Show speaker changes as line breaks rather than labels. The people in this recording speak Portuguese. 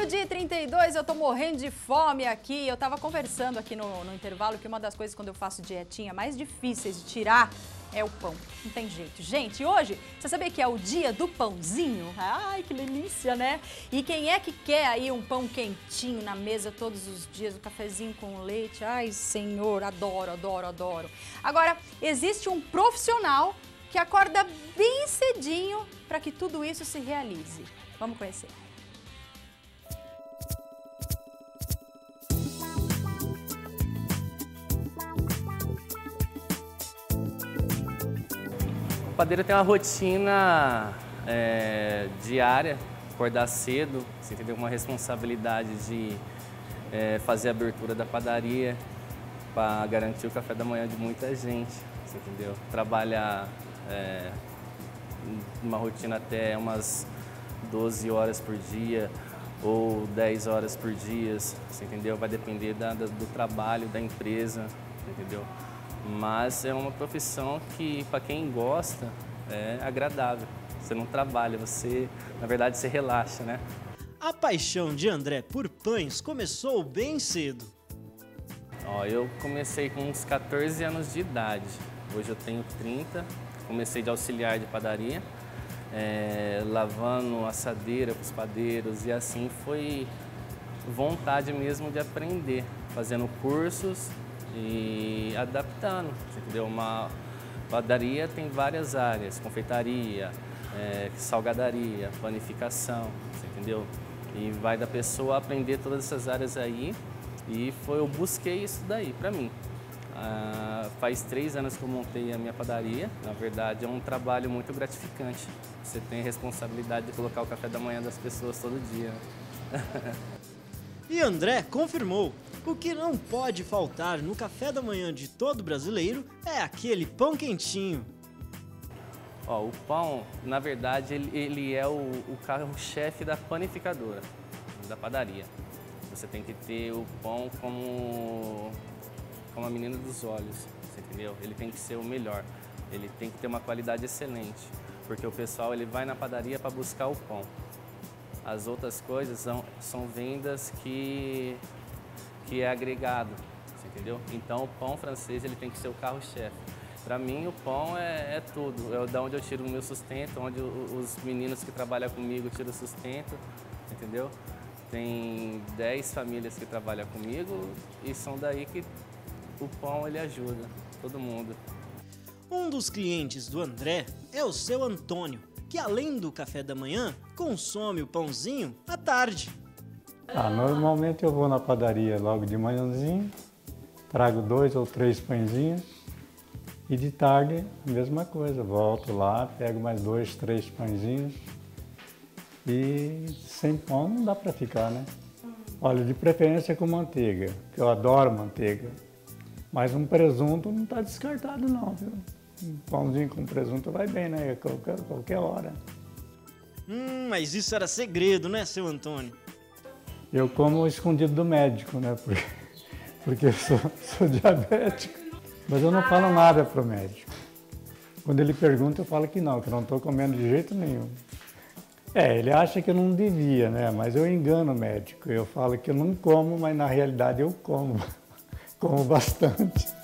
Meio-dia e 32, eu tô morrendo de fome aqui. Eu tava conversando aqui no intervalo que uma das coisas quando eu faço dietinha mais difíceis de tirar é o pão. Não tem jeito. Gente, hoje, você sabia que é o dia do pãozinho? Ai, que delícia, né? E quem é que quer aí um pão quentinho na mesa todos os dias, um cafezinho com leite? Ai, senhor, adoro, adoro, adoro. Agora, existe um profissional que acorda bem cedinho para que tudo isso se realize. Vamos conhecer.
O padeiro tem uma rotina diária, acordar cedo, você entendeu? Uma responsabilidade de fazer a abertura da padaria para garantir o café da manhã de muita gente, você entendeu? Trabalha uma rotina até umas 12 horas por dia ou 10 horas por dia, você entendeu? Vai depender do trabalho da empresa, entendeu? Mas é uma profissão que, para quem gosta, é agradável. Você não trabalha, você, na verdade, você relaxa, né?
A paixão de André por pães começou bem cedo.
Eu comecei com uns 14 anos de idade. Hoje eu tenho 30. Comecei de auxiliar de padaria, lavando assadeira para os padeiros e assim foi vontade mesmo de aprender, fazendo cursos e adaptando, entendeu? Uma padaria tem várias áreas, confeitaria, salgadaria, panificação, entendeu? E vai da pessoa aprender todas essas áreas aí e eu busquei isso daí para mim. Faz 3 anos que eu montei a minha padaria, na verdade é um trabalho muito gratificante. Você tem a responsabilidade de colocar o café da manhã das pessoas todo dia.
E André confirmou, o que não pode faltar no café da manhã de todo brasileiro é aquele pão quentinho.
O pão, na verdade, ele é o carro-chefe da panificadora, da padaria. Você tem que ter o pão como a menina dos olhos, você entendeu? Ele tem que ser o melhor, ele tem que ter uma qualidade excelente, porque o pessoal ele vai na padaria para buscar o pão. As outras coisas são vendas que é agregado, você entendeu? Então o pão francês ele tem que ser o carro-chefe. Para mim o pão é tudo, é da onde eu tiro o meu sustento, onde os meninos que trabalham comigo tiram o sustento, entendeu? Tem 10 famílias que trabalham comigo e são daí que o pão ele ajuda todo mundo.
Um dos clientes do André é o seu Antônio, que além do café da manhã, consome o pãozinho à tarde.
Normalmente eu vou na padaria logo de manhãzinho, trago 2 ou 3 pãezinhos e de tarde a mesma coisa, volto lá, pego mais 2, 3 pãezinhos e sem pão não dá para ficar, né? Olha, de preferência com manteiga, que eu adoro manteiga, mas um presunto não está descartado não, viu? Um pãozinho com presunto vai bem, né? Qualquer hora.
Mas isso era segredo, né, seu Antônio?
Eu como escondido do médico, né? Porque eu sou diabético. Mas eu não falo nada pro médico. Quando ele pergunta, eu falo que não estou comendo de jeito nenhum. Ele acha que eu não devia, né? Mas eu engano o médico. Eu falo que eu não como, mas na realidade eu como. Como bastante.